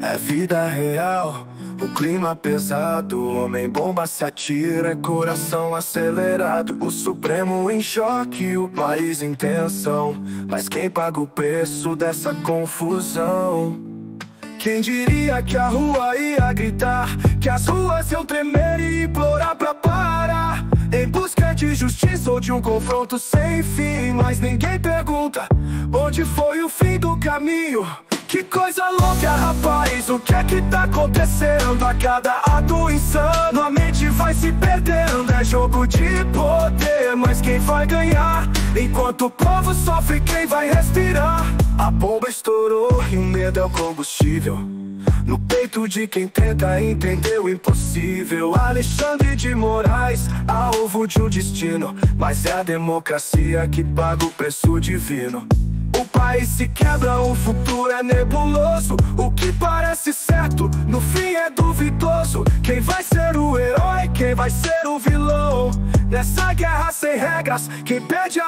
É vida real, o clima pesado, homem bomba se atira, coração acelerado, o Supremo em choque, o país em tensão. Mas quem paga o preço dessa confusão? Quem diria que a rua ia gritar, que as ruas iam tremer e implorar pra parar, em busca de justiça ou de um confronto sem fim. Mas ninguém pergunta onde foi o fim do caminho. Que coisa louca, rapaz, o que é que tá acontecendo? A cada ato insano a mente vai se perdendo. É jogo de poder, mas quem vai ganhar? Enquanto o povo sofre, quem vai respirar? A bomba estourou e o medo é o combustível no peito de quem tenta entender o impossível. Alexandre de Moraes, alvo de um destino, mas é a democracia que paga o preço divino. O país se quebra, o futuro é nebuloso. O que parece certo, no fim é duvidoso. Quem vai ser o herói, quem vai ser o vilão? Nessa guerra sem regras, quem perde a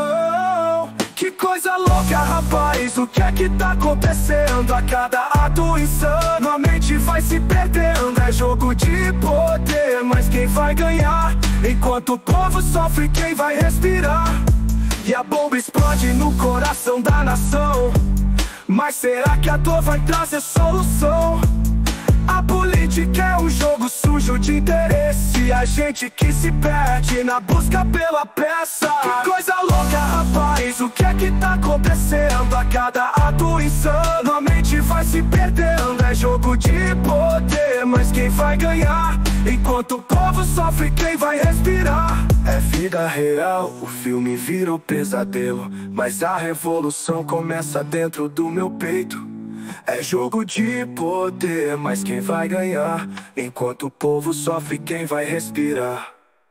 razão? Que coisa louca, rapaz, o que é que tá acontecendo? A cada ato insano a mente vai se perdendo. É jogo de poder, mas quem vai ganhar? Enquanto o povo sofre, quem vai respirar? E a bomba explode no coração da nação. Mas será que a dor vai trazer solução? A política é um jogo sujo de interesse, a gente que se perde na busca pela peça. Que coisa louca, rapaz, o que é que tá acontecendo? A cada ato insano a mente vai se perdendo. É jogo de poder, mas quem vai ganhar? Enquanto o povo sofre, quem vai respirar? É vida real, o filme virou pesadelo, mas a revolução começa dentro do meu peito. É jogo de poder, mas quem vai ganhar? Enquanto o povo sofre, quem vai respirar?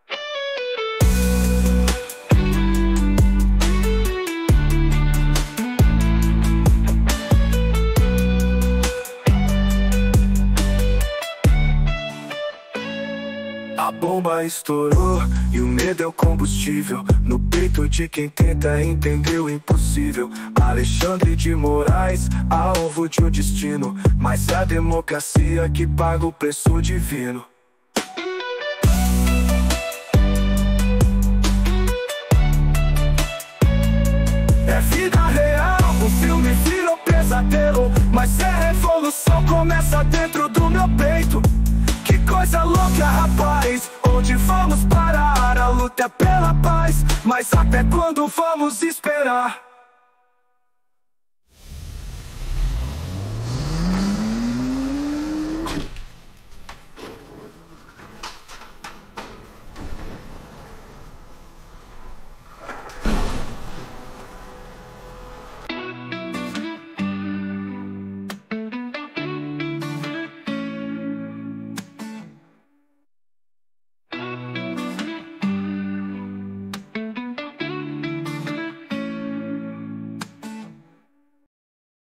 A bomba estourou e o medo é o combustível no peito de quem tenta entender o impossível. Alexandre de Moraes, alvo de um destino, mas é a democracia que paga o preço divino. É vida real, o filme virou pesadelo, mas a revolução começa dentro do meu peito. Que coisa louca, rapaz, onde vamos parar? A luta é pela paz, mas até quando vamos esperar?